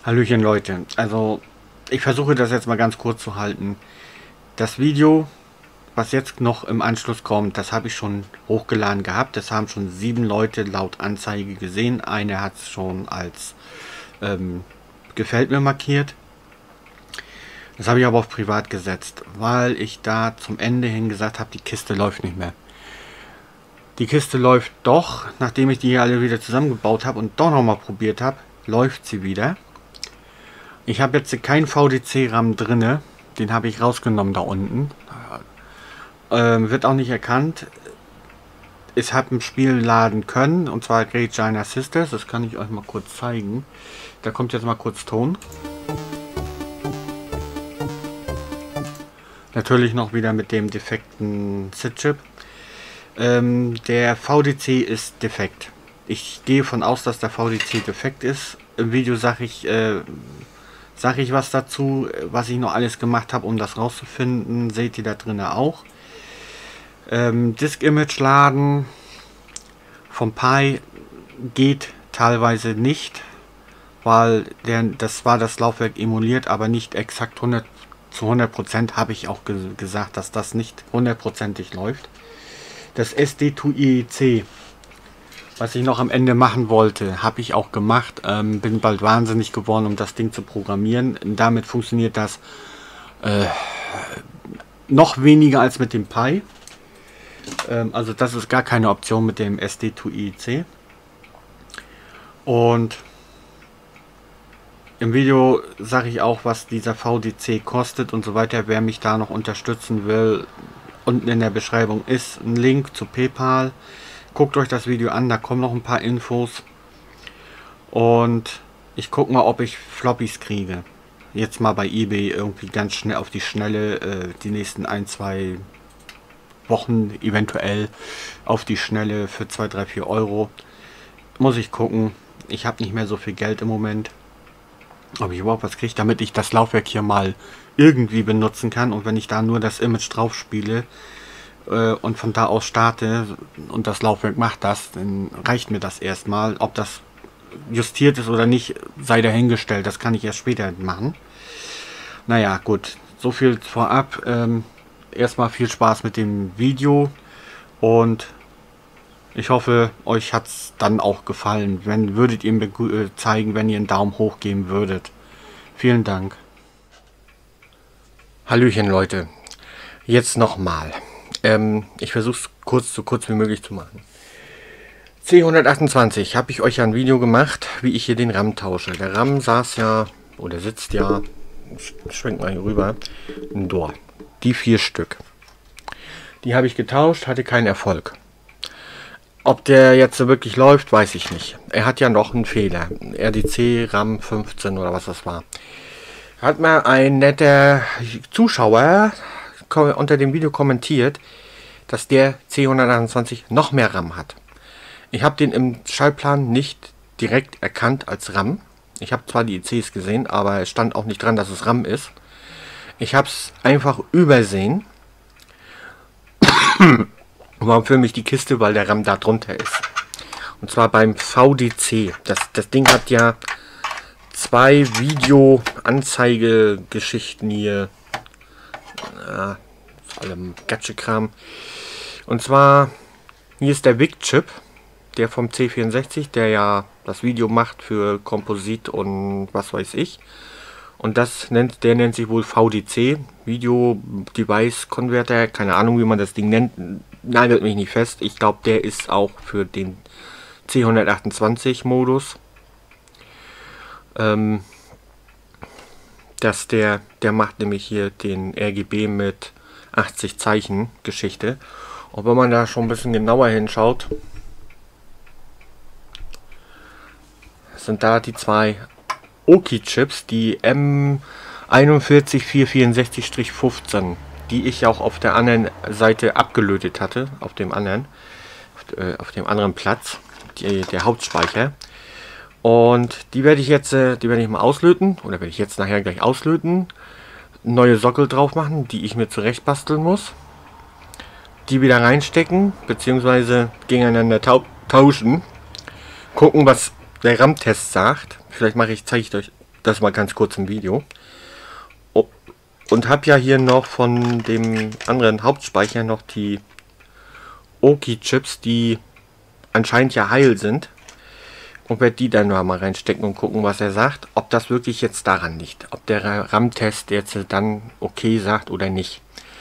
Hallöchen Leute, also ich versuche das jetzt mal ganz kurz zu halten. Das Video, was jetzt noch im Anschluss kommt, das habe ich schon hochgeladen gehabt. Das haben schon 7 Leute laut Anzeige gesehen. Eine hat es schon als gefällt mir markiert. Das habe ich aber auf privat gesetzt, weil ich da zum Ende hin gesagt habe, die Kiste läuft nicht mehr. Die Kiste läuft doch, nachdem ich die hier alle wieder zusammengebaut habe und doch nochmal probiert habe, läuft sie wieder. Ich habe jetzt keinen VDC-RAM drinne, den habe ich rausgenommen da unten. Wird auch nicht erkannt. Ich habe ein Spiel laden können, und zwar Great China Sisters. Das kann ich euch mal kurz zeigen. Da kommt jetzt mal kurz Ton. Natürlich noch wieder mit dem defekten SID-Chip. Der VDC ist defekt. Ich gehe von aus, dass der VDC defekt ist. Im Video sage ich was dazu, was ich noch alles gemacht habe, um das rauszufinden. Seht ihr da drin auch. Disk Image laden vom Pi geht teilweise nicht, weil das war das Laufwerk emuliert, aber nicht exakt zu 100%, habe ich auch gesagt, dass das nicht 100%ig läuft. Das SD2IEC, was ich noch am Ende machen wollte, habe ich auch gemacht. Bin bald wahnsinnig geworden, um das Ding zu programmieren. Damit funktioniert das noch weniger als mit dem Pi. Also das ist gar keine Option mit dem SD2IEC. Und im Video sage ich auch, was dieser VDC kostet und so weiter. Wer mich da noch unterstützen will, unten in der Beschreibung ist ein Link zu PayPal. Guckt euch das Video an, da kommen noch ein paar Infos. Und ich gucke mal, ob ich Floppies kriege. Jetzt mal bei eBay irgendwie ganz schnell auf die Schnelle, die nächsten 1-2 Wochen eventuell auf die Schnelle für 2, 3, 4 Euro. Muss ich gucken. Ich habe nicht mehr so viel Geld im Moment. Ob ich überhaupt was kriege, damit ich das Laufwerk hier mal irgendwie benutzen kann. Und wenn ich da nur das Image drauf spiele und von da aus starte und das Laufwerk macht das, dann reicht mir das erstmal. Ob das justiert ist oder nicht, sei dahingestellt. Das kann ich erst später machen. Naja, gut. So viel vorab. Erstmal viel Spaß mit dem Video und ich hoffe, euch hat es dann auch gefallen. Würdet ihr mir zeigen, wenn ihr einen Daumen hoch geben würdet. Vielen Dank. Hallöchen Leute. Jetzt nochmal. Ich versuche es so kurz wie möglich zu machen. C128 habe ich euch ja ein Video gemacht, wie ich hier den RAM tausche. Der RAM saß ja, oder sitzt ja, schwenkt mal hier rüber, ein Door. Die 4 Stück. Die habe ich getauscht, hatte keinen Erfolg. Ob der jetzt so wirklich läuft, weiß ich nicht. Er hat ja noch einen Fehler. RDC RAM 15 oder was das war. Hat mir ein netter Zuschauer unter dem Video kommentiert, dass der C128 noch mehr RAM hat. Ich habe den im Schaltplan nicht direkt erkannt als RAM. Ich habe zwar die ICs gesehen, aber es stand auch nicht dran, dass es RAM ist. Ich habe es einfach übersehen. Warum für mich die Kiste? Weil der RAM da drunter ist. Und zwar beim VDC. Das Ding hat ja 2 Video-Anzeigegeschichten hier. Vor allem Gadget-Kram. Und zwar, hier ist der VIC-Chip. Der vom C64, der ja das Video macht für Komposit und was weiß ich. Und der nennt sich wohl VDC, Video Device Converter, keine Ahnung wie man das Ding nennt, nagelt mich nicht fest. Ich glaube der ist auch für den C128 Modus. Der macht nämlich hier den RGB mit 80 Zeichen Geschichte. Und wenn man da schon ein bisschen genauer hinschaut, sind da die 2 Oki-Chips, die M41464-15, die ich auch auf der anderen Seite abgelötet hatte, auf dem anderen Platz, der Hauptspeicher. Und die werde ich mal auslöten, oder werde ich jetzt nachher gleich auslöten, neue Sockel drauf machen, die ich mir zurecht basteln muss, die wieder reinstecken, beziehungsweise gegeneinander tauschen, gucken, was der RAM-Test sagt. Vielleicht zeige ich euch Das mal ganz kurz im Video. Und habe ja hier noch von dem anderen Hauptspeicher noch die Oki-Chips, die anscheinend ja heil sind. Und werde die dann mal reinstecken und gucken, was er sagt. Ob das wirklich jetzt daran liegt. Ob der RAM-Test jetzt dann okay sagt oder nicht.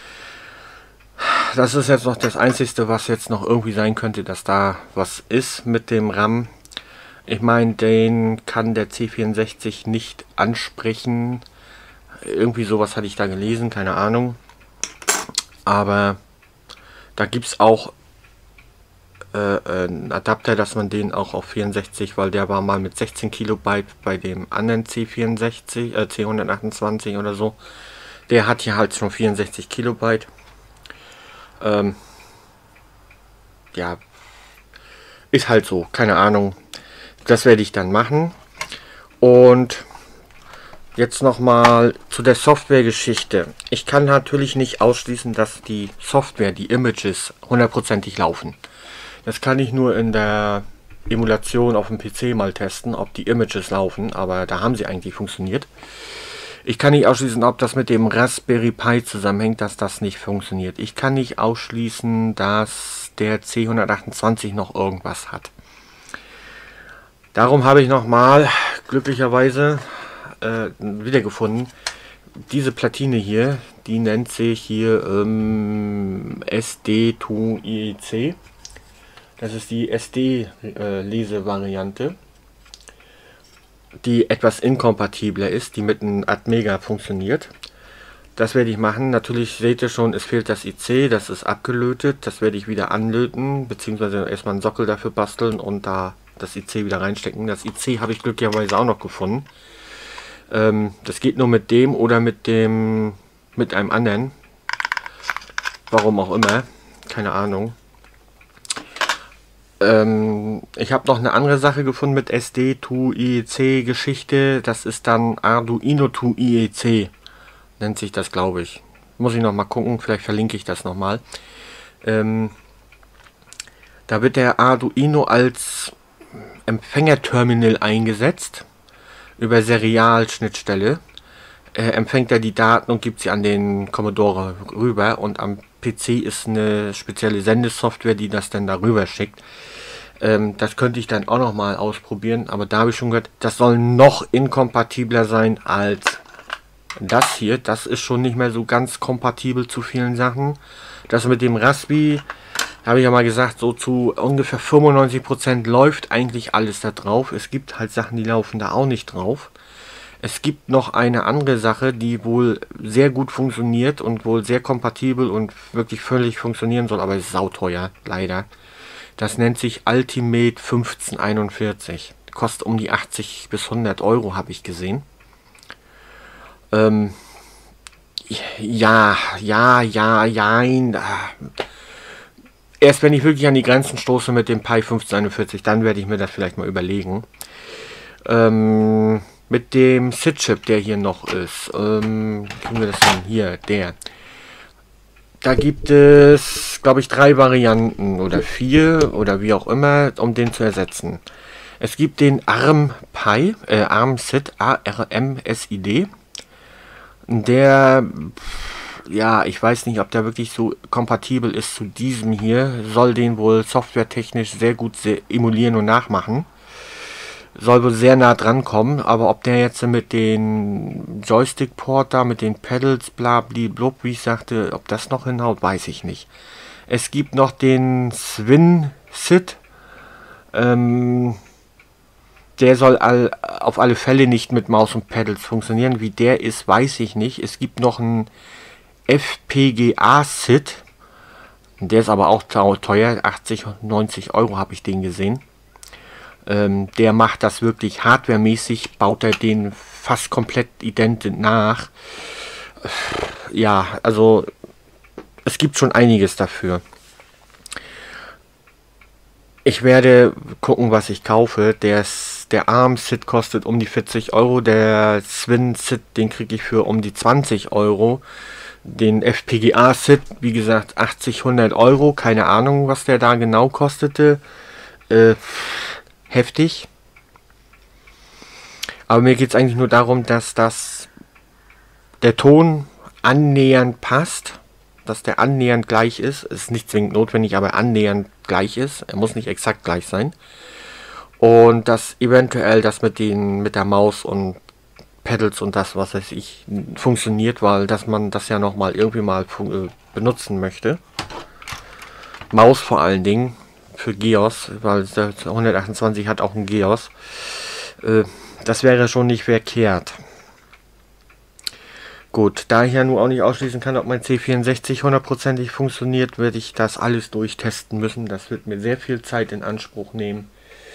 Das ist jetzt noch das Einzige, was jetzt noch irgendwie sein könnte, dass da was ist mit dem RAM. Ich meine, den kann der C64 nicht ansprechen. Irgendwie sowas hatte ich da gelesen, keine Ahnung. Aber da gibt es auch einen Adapter, dass man den auch auf 64, weil der war mal mit 16 Kilobyte bei dem anderen C64, C128 oder so. Der hat hier halt schon 64 Kilobyte. Ja, ist halt so, keine Ahnung. Das werde ich dann machen. Und jetzt nochmal zu der Software-Geschichte. Ich kann natürlich nicht ausschließen, dass die Software, die Images, hundertprozentig laufen. Das kann ich nur in der Emulation auf dem PC mal testen, ob die Images laufen, aber da haben sie eigentlich funktioniert. Ich kann nicht ausschließen, ob das mit dem Raspberry Pi zusammenhängt, dass das nicht funktioniert. Ich kann nicht ausschließen, dass der C128 noch irgendwas hat. Darum habe ich nochmal glücklicherweise wiedergefunden. Diese Platine hier, die nennt sich hier SD2IEC. Das ist die SD-Lesevariante, die etwas inkompatibler ist, die mit einem Atmega funktioniert. Das werde ich machen. Natürlich seht ihr schon, es fehlt das IC, das ist abgelötet. Das werde ich wieder anlöten, beziehungsweise erstmal einen Sockel dafür basteln und da das IC wieder reinstecken. Das IC habe ich glücklicherweise auch noch gefunden. Das geht nur mit dem oder mit einem anderen. Warum auch immer. Keine Ahnung. Ich habe noch eine andere Sache gefunden mit SD2IEC Geschichte. Das ist dann Arduino to IEC. Nennt sich das, glaube ich. Muss ich noch mal gucken. Vielleicht verlinke ich das nochmal. Da wird der Arduino als Empfängerterminal eingesetzt. Über Serialschnittstelle. Empfängt er die Daten und gibt sie an den Commodore rüber. Und am PC ist eine spezielle Sendesoftware, die das dann darüber schickt. Das könnte ich dann auch noch mal ausprobieren, aber da habe ich schon gehört, das soll noch inkompatibler sein als das hier. Das ist schon nicht mehr so ganz kompatibel zu vielen Sachen. Das mit dem Raspi, habe ich ja mal gesagt, so zu ungefähr 95% läuft eigentlich alles da drauf. Es gibt halt Sachen, die laufen da auch nicht drauf. Es gibt noch eine andere Sache, die wohl sehr gut funktioniert und wohl sehr kompatibel und wirklich völlig funktionieren soll, aber ist sauteuer, leider. Das nennt sich Ultimate 1541. Kostet um die 80 bis 100 Euro, habe ich gesehen. Ja. Erst wenn ich wirklich an die Grenzen stoße mit dem Pi 1541, dann werde ich mir das vielleicht mal überlegen. Mit dem SID-Chip, der hier noch ist. Kriegen wir das hin? Hier, der. Da gibt es, glaube ich, 3 Varianten oder 4 oder wie auch immer, um den zu ersetzen. Es gibt den ARM-Pi, ARM-SID, ARM-SID. Der, ja, ich weiß nicht, ob der wirklich so kompatibel ist zu diesem hier. Soll den wohl softwaretechnisch sehr gut emulieren und nachmachen. Soll wohl sehr nah dran kommen, aber ob der jetzt mit den Joystick-Port da, mit den Pedals, blub, wie ich sagte, ob das noch hinhaut, weiß ich nicht. Es gibt noch den Swin-SID. Der soll auf alle Fälle nicht mit Maus und Pedals funktionieren. Wie der ist, weiß ich nicht. Es gibt noch einen FPGA-SID. Der ist aber auch teuer. 80, 90 Euro habe ich den gesehen. Der macht das wirklich hardwaremäßig, baut er den fast komplett ident nach. Ja, also es gibt schon einiges dafür. Ich werde gucken, was ich kaufe. Der ARM-SID kostet um die 40 Euro. Der Swin-SID, den kriege ich für um die 20 Euro. Den FPGA-SID, wie gesagt, 80, 100 Euro. Keine Ahnung, was der da genau kostete. Heftig. Aber mir geht es eigentlich nur darum, dass der Ton annähernd passt, dass der annähernd gleich ist. Ist nicht zwingend notwendig, aber annähernd gleich ist. Er muss nicht exakt gleich sein. Und dass eventuell das mit der Maus und Pedals und das, was weiß ich, funktioniert, weil dass man das ja nochmal irgendwie mal benutzen möchte. Maus vor allen Dingen für GEOS, weil der 128 hat auch ein GEOS. Das wäre schon nicht verkehrt. Gut, da ich ja nun auch nicht ausschließen kann, ob mein C64 hundertprozentig funktioniert, werde ich das alles durchtesten müssen. Das wird mir sehr viel Zeit in Anspruch nehmen.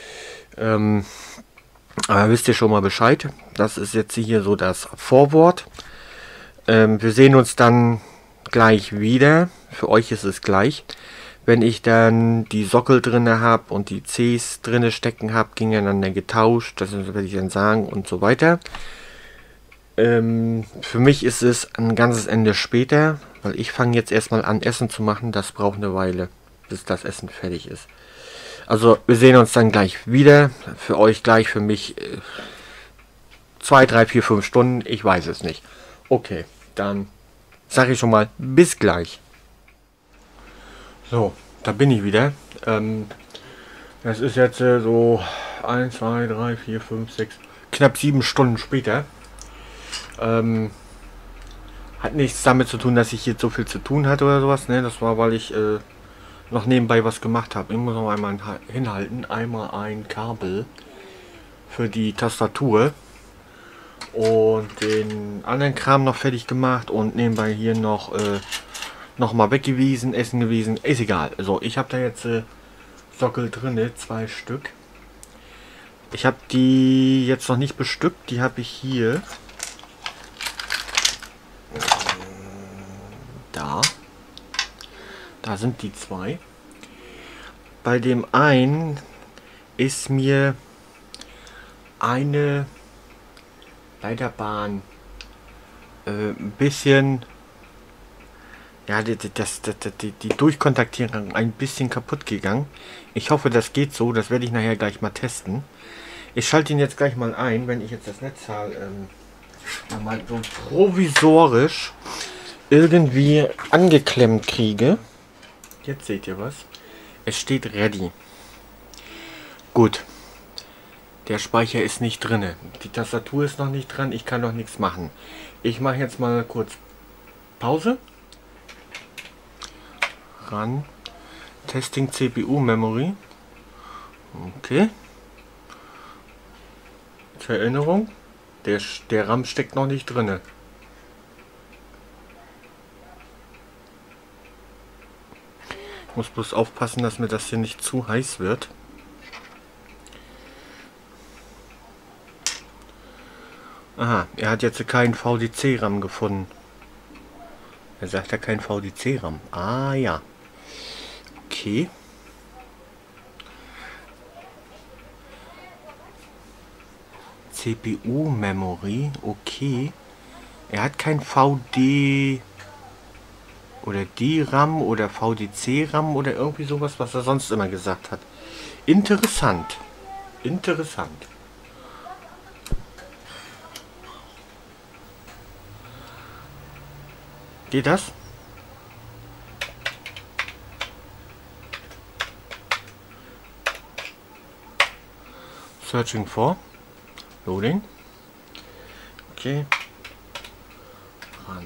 Aber wisst ihr schon mal Bescheid. Das ist jetzt hier so das Vorwort. Wir sehen uns dann gleich wieder. Für euch ist es gleich. Wenn ich dann die Sockel drinne habe und die Cs drinne stecken habe, gegeneinander getauscht, das werde ich dann sagen und so weiter. Für mich ist es ein ganzes Ende später, weil ich fange jetzt erstmal an Essen zu machen. Das braucht eine Weile, bis das Essen fertig ist. Also wir sehen uns dann gleich wieder. Für euch gleich, für mich 2, 3, 4, 5 Stunden. Ich weiß es nicht. Okay, dann sage ich schon mal bis gleich. So, da bin ich wieder. Das ist jetzt so 1, 2, 3, 4, 5, 6, knapp 7 Stunden später. Hat nichts damit zu tun, dass ich jetzt so viel zu tun hatte oder sowas. Ne? Das war, weil ich noch nebenbei was gemacht habe. Ich muss noch einmal hinhalten. Einmal ein Kabel für die Tastatur und den anderen Kram noch fertig gemacht und nebenbei hier noch mal weg gewesen, essen gewesen. Ist egal. Also ich habe da jetzt Sockel drinne, 2 Stück. Ich habe die jetzt noch nicht bestückt. Die habe ich hier. Da sind die 2. Bei dem einen ist mir eine Leiterbahn ein bisschen, ja, die Durchkontaktierung ein bisschen kaputt gegangen. Ich hoffe, das geht so. Das werde ich nachher gleich mal testen. Ich schalte ihn jetzt gleich mal ein, wenn ich jetzt das Netzteil mal so provisorisch irgendwie angeklemmt kriege. Jetzt seht ihr was. Es steht ready. Gut. Der Speicher ist nicht drin. Die Tastatur ist noch nicht dran. Ich kann noch nichts machen. Ich mache jetzt mal kurz Pause. Ran. Testing CPU Memory. Okay. Zur Erinnerung. Der RAM steckt noch nicht drin. Ich muss bloß aufpassen, dass mir das hier nicht zu heiß wird. Aha, er hat jetzt keinen VDC-RAM gefunden. Er sagt ja kein VDC-RAM. Ah ja. Okay. CPU-Memory. Okay. Er hat kein VD... oder DRAM oder VDC-RAM oder irgendwie sowas, was er sonst immer gesagt hat. Interessant. Interessant. Geht das? Searching for. Loading. Okay. Ran.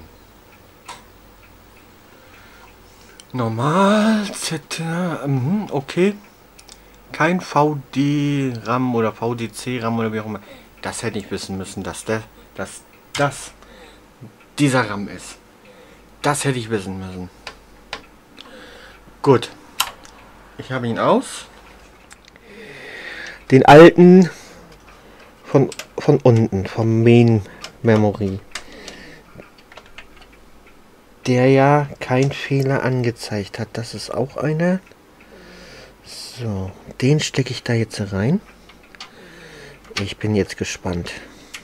Normal. Okay. Kein VD-RAM oder VDC-RAM oder wie auch immer. Das hätte ich wissen müssen, dass das dieser RAM ist. Das hätte ich wissen müssen. Gut. Ich habe ihn aus. Den alten von unten, vom Main Memory. Der ja keinen Fehler angezeigt hat. Das ist auch einer. So, den stecke ich da jetzt rein. Ich bin jetzt gespannt.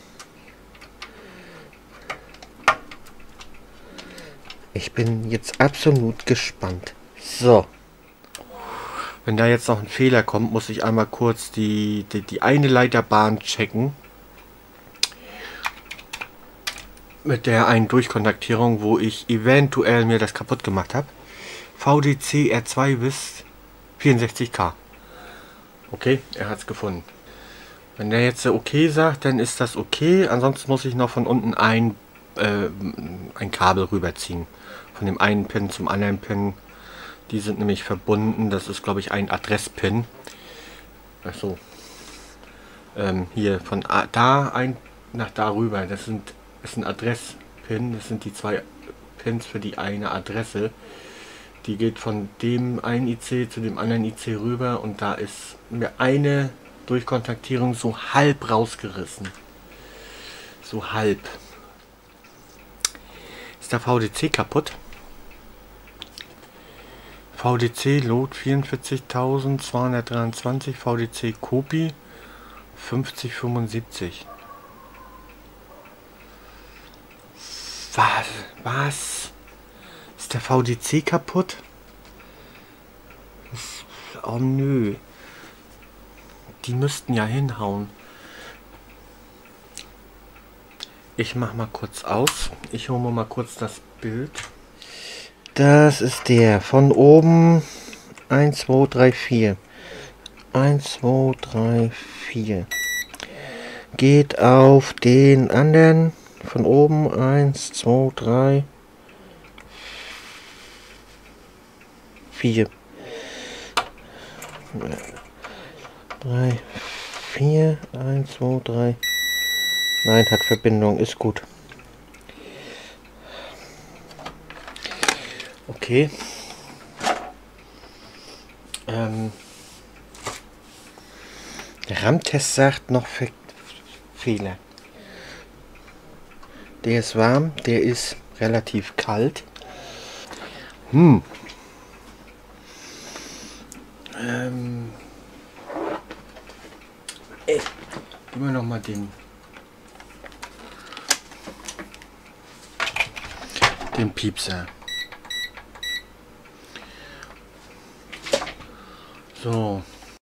Ich bin jetzt absolut gespannt. So. Wenn da jetzt noch ein Fehler kommt, muss ich einmal kurz die eine Leiterbahn checken. Mit der einen Durchkontaktierung, wo ich eventuell mir das kaputt gemacht habe. VDC R2 bis 64K. Okay, er hat es gefunden. Wenn der jetzt okay sagt, dann ist das okay. Ansonsten muss ich noch von unten ein Kabel rüberziehen. Von dem einen Pin zum anderen Pin. Die sind nämlich verbunden. Das ist, glaube ich, ein Adresspin. Achso. Hier von da nach da rüber. Das ist ein Adresspin. Das sind die zwei Pins für die eine Adresse. Die geht von dem einen IC zu dem anderen IC rüber. Und da ist mir eine Durchkontaktierung so halb rausgerissen. So halb. Ist der VDC kaputt? VDC Load 44.223, VDC Copy 5075. Was? Ist der VDC kaputt? Oh nö. Die müssten ja hinhauen. Ich mach mal kurz aus. Ich hole mir mal kurz das Bild. Das ist der von oben 1, 2, 3, 4. 1, 2, 3, 4. Geht auf den anderen von oben 1, 2, 3, 4. 3, 4, 1, 2, 3. Nein, hat Verbindung, ist gut. Okay. Der RAM-Test sagt noch Fehler. Der ist warm, der ist relativ kalt. Gib mir noch mal den Piepser. So.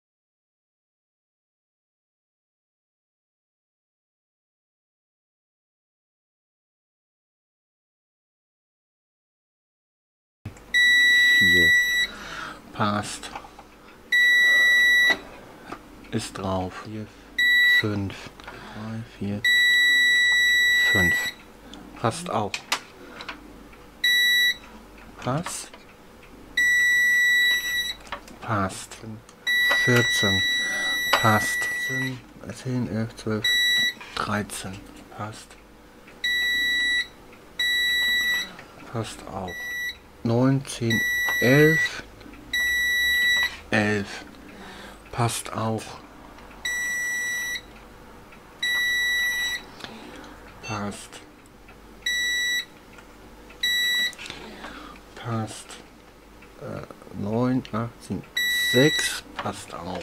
Passt. Ist drauf. 4, 5, 3, 4, 5. Passt auch. Passt. Passt. 14. Passt. 10, 11, 12, 13. Passt. Passt auch. 9, 10, 11. 11. Passt auch. Passt. Passt. 9, 18, 6. Passt auch.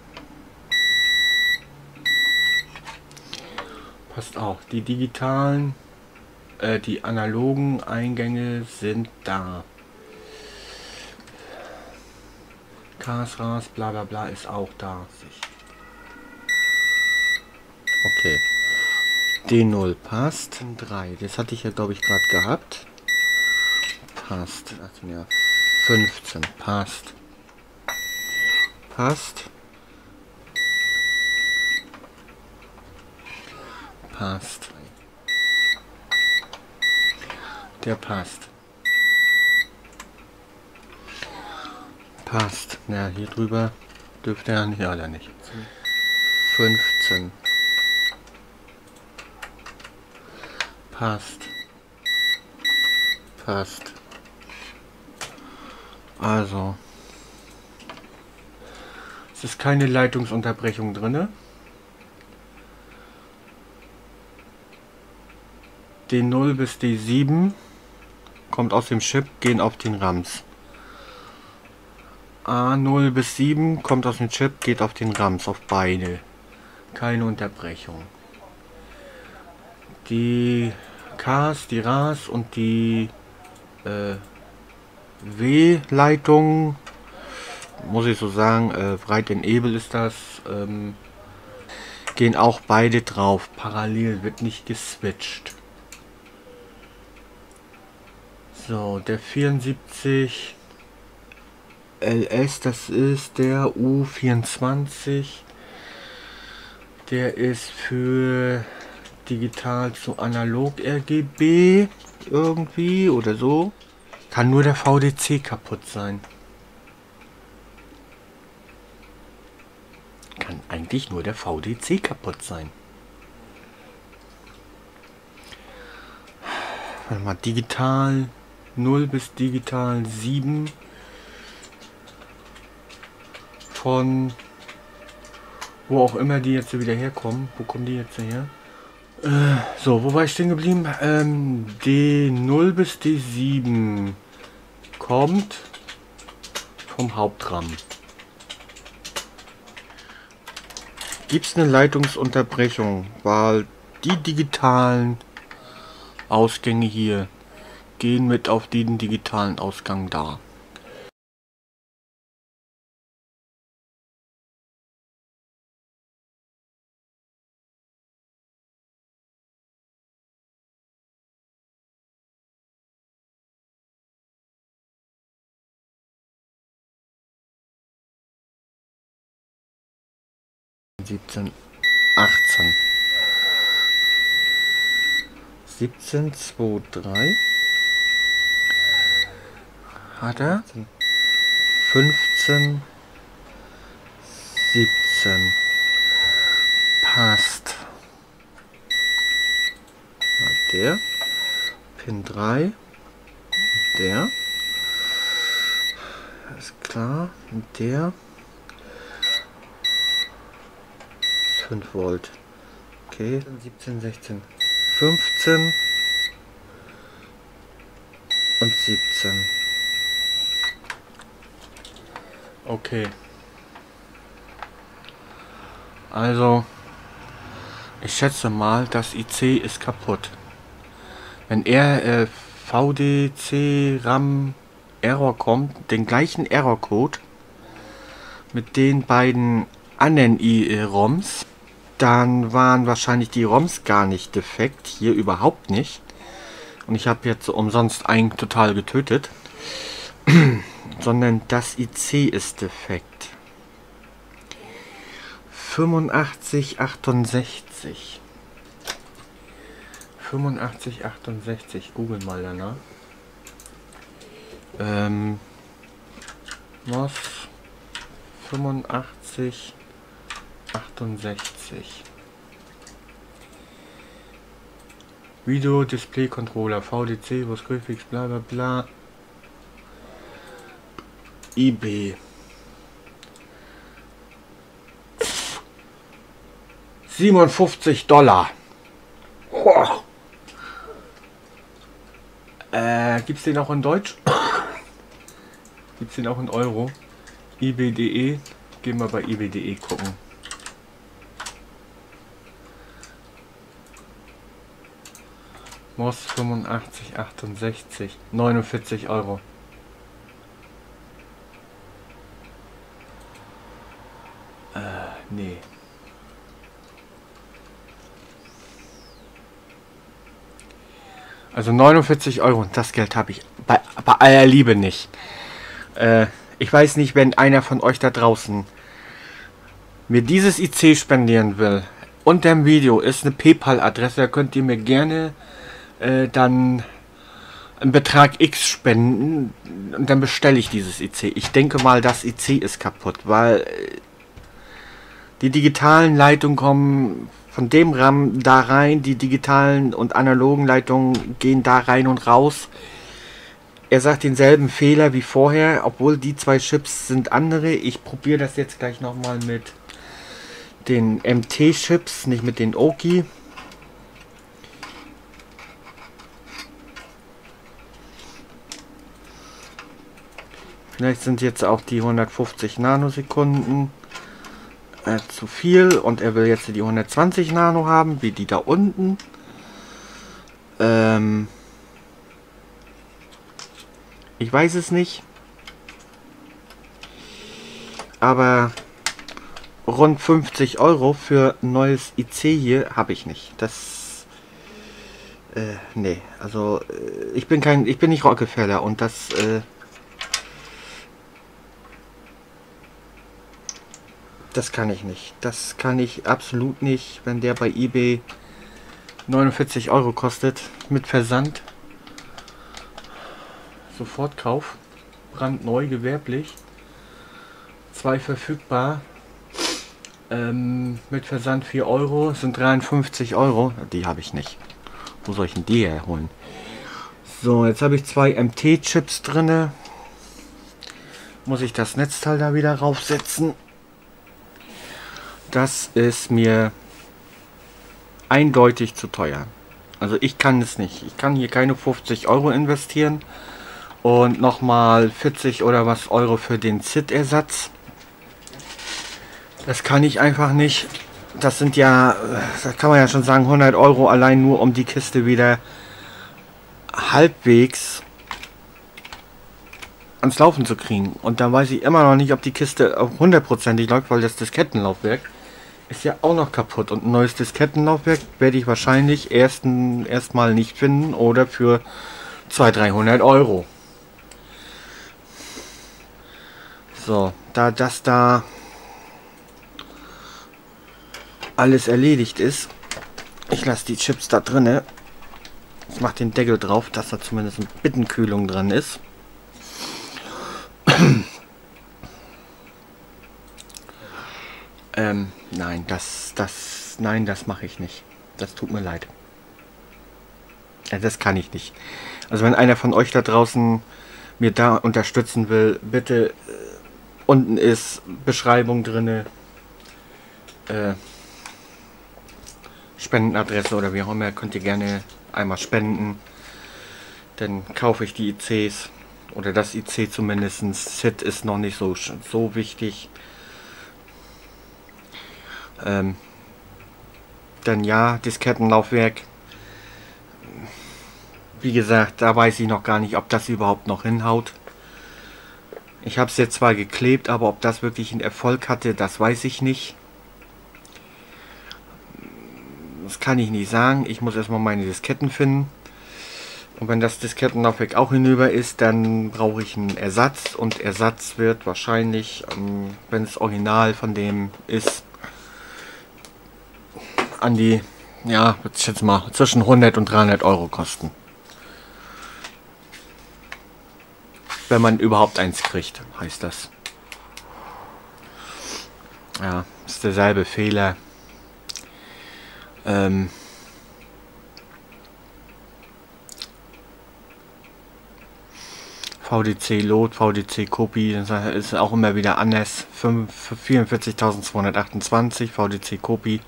Passt auch. Die digitalen, die analogen Eingänge sind da. Ras, bla bla bla ist auch da. Okay. D0 passt. 3. Das hatte ich ja, glaube ich, gerade gehabt. Passt. 18, ja. 15. Passt. Passt. Passt. Der passt. Passt. Ja, hier drüber dürfte er nicht, alle nicht. 15. Passt. Passt. Also. Es ist keine Leitungsunterbrechung drin. D0 bis D7 kommt aus dem Chip, gehen auf den RAMs. A0 bis 7 kommt aus dem Chip, geht auf den RAMs, auf beide. Keine Unterbrechung. Die Ks, die Ras und die W-Leitung, muss ich so sagen, Write Enable ist das, gehen auch beide drauf. Parallel wird nicht geswitcht. So, der 74 LS, das ist der U24. Der ist für digital zu analog RGB irgendwie oder so. Kann nur der VDC kaputt sein. Kann eigentlich nur der VDC kaputt sein. Warte mal, digital 0 bis digital 7 von wo auch immer die jetzt wieder herkommen. Wo kommen die jetzt her? So, wo war ich stehen geblieben? D0 bis D7 kommt vom Hauptrahmen. Gibt es eine Leitungsunterbrechung, weil die digitalen Ausgänge hier gehen mit auf den digitalen Ausgang da. Siebzehn, 18. 17, 2, 3. Hat er? 15, 17. Passt. Ja, der. Pin 3. Der. Ist klar. Und der. 5 Volt. Okay. 17, 16. 15 und 17. Okay. Also, ich schätze mal, das IC ist kaputt. Wenn er VDC RAM Error kommt, den gleichen Error-Code mit den beiden anderen ROMs, dann waren wahrscheinlich die ROMs gar nicht defekt, hier überhaupt nicht. Und ich habe jetzt umsonst einen total getötet. Sondern das IC ist defekt. 8568. 8568. Google mal danach. Was? 85 68. Video Display Controller VDC, was Graphics, bla bla bla. eBay. 57 $. Gibt's den auch in Deutsch? Gibt's den auch in Euro? eBay.de. Gehen wir bei eBay.de gucken. MOS 8568. 49 €. Nee. Also 49 €, das Geld habe ich bei aller Liebe nicht. Ich weiß nicht, wenn einer von euch da draußen mir dieses IC spendieren will. Unter dem Video ist eine PayPal-Adresse, da könnt ihr mir gerne dann einen Betrag X spenden und dann bestelle ich dieses IC. Ich denke mal, das IC ist kaputt, weil die digitalen Leitungen kommen von dem RAM da rein, die digitalen und analogen Leitungen gehen da rein und raus. Er sagt denselben Fehler wie vorher, obwohl die zwei Chips sind andere. Ich probiere das jetzt gleich nochmal mit den MT-Chips, nicht mit den Oki. Vielleicht sind jetzt auch die 150 Nanosekunden zu viel und er will jetzt die 120 Nano haben, wie die da unten. Ich weiß es nicht. Aber rund 50 € für ein neues IC hier habe ich nicht. Das nee, also ich bin nicht Rockefeller und das kann ich nicht. Das kann ich absolut nicht, wenn der bei eBay 49 Euro kostet, mit Versand. Sofortkauf, brandneu, gewerblich. 2 verfügbar. Mit Versand 4 Euro, sind 53 Euro. Die habe ich nicht. Wo soll ich denn die herholen? So, jetzt habe ich 2 MT-Chips drinne. Muss ich das Netzteil da wieder raufsetzen. Das ist mir eindeutig zu teuer. Also ich kann es nicht. Ich kann hier keine 50 Euro investieren und nochmal 40 oder was Euro für den ZIT-Ersatz. Das kann ich einfach nicht. Das sind ja, da kann man ja schon sagen, 100 Euro allein nur, um die Kiste wieder halbwegs ans Laufen zu kriegen. Und dann weiß ich immer noch nicht, ob die Kiste auch 100%ig läuft, weil das Diskettenlaufwerk ist ja auch noch kaputt. Und ein neues Diskettenlaufwerk werde ich wahrscheinlich erstmal nicht finden oder für 200-300 Euro. So, da das da alles erledigt ist, ich lasse die Chips da drinne. Ich mache den Deckel drauf, dass da zumindest eine Bittenkühlung dran ist. Nein, das mache ich nicht. Das tut mir leid. Ja, das kann ich nicht. Also wenn einer von euch da draußen mir da unterstützen will, bitte, unten ist Beschreibung drinne, Spendenadresse oder wie auch immer, könnt ihr gerne einmal spenden. Dann kaufe ich die ICs oder das IC zumindest. SID ist noch nicht so wichtig. Dann ja, Diskettenlaufwerk. Wie gesagt, da weiß ich noch gar nicht, ob das überhaupt noch hinhaut. Ich habe es jetzt zwar geklebt, aber ob das wirklich einen Erfolg hatte, das weiß ich nicht. Das kann ich nicht sagen. Ich muss erstmal meine Disketten finden. Und wenn das Diskettenlaufwerk auch hinüber ist, dann brauche ich einen Ersatz. Und Ersatz wird wahrscheinlich, wenn es original von dem ist, an die, ja, ich schätze mal, zwischen 100 und 300 Euro kosten. Wenn man überhaupt eins kriegt, heißt das. Ja, ist derselbe Fehler. VDC Load, VDC Copy, das ist auch immer wieder anders. 44.228, VDC Copy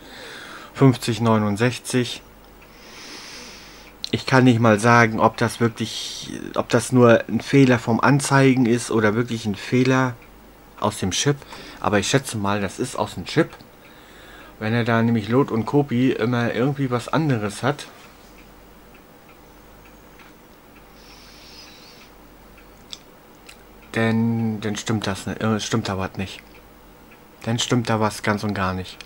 5069. Ich kann nicht mal sagen, ob das nur ein Fehler vom Anzeigen ist oder wirklich ein Fehler aus dem Chip. Aber ich schätze mal, das ist aus dem Chip. Wenn er da nämlich Load und Copy immer irgendwie was anderes hat. Dann stimmt das nicht. Stimmt da was nicht. Dann stimmt da was ganz und gar nicht.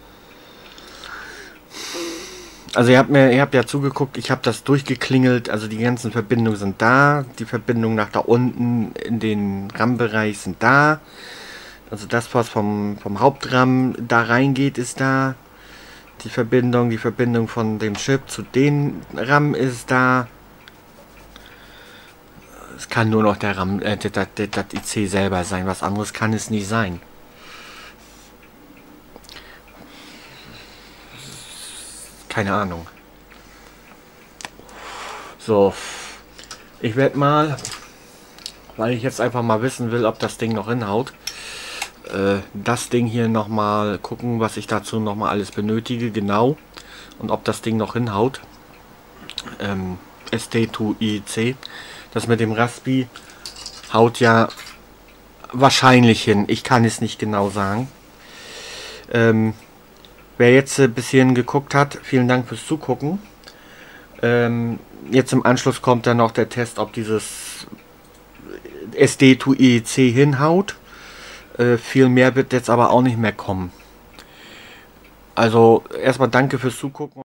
Also ihr habt ja zugeguckt, ich habe das durchgeklingelt, also die ganzen Verbindungen sind da, die Verbindungen nach da unten in den RAM-Bereich sind da, also das, was vom Hauptram da reingeht, ist da, die Verbindung von dem Chip zu den RAM ist da, es kann nur noch der RAM, das IC selber sein, was anderes kann es nicht sein. Keine Ahnung. So, ich werde mal, weil ich jetzt einfach mal wissen will, ob das Ding noch hinhaut, das Ding hier nochmal gucken, was ich dazu nochmal alles benötige, genau, und ob das Ding noch hinhaut. ST2IC, das mit dem Raspi haut ja wahrscheinlich hin, ich kann es nicht genau sagen. Wer jetzt bis hierhin geguckt hat, vielen Dank fürs Zugucken. Jetzt im Anschluss kommt dann noch der Test, ob dieses SD2IC hinhaut. Viel mehr wird jetzt aber auch nicht mehr kommen. Also erstmal danke fürs Zugucken.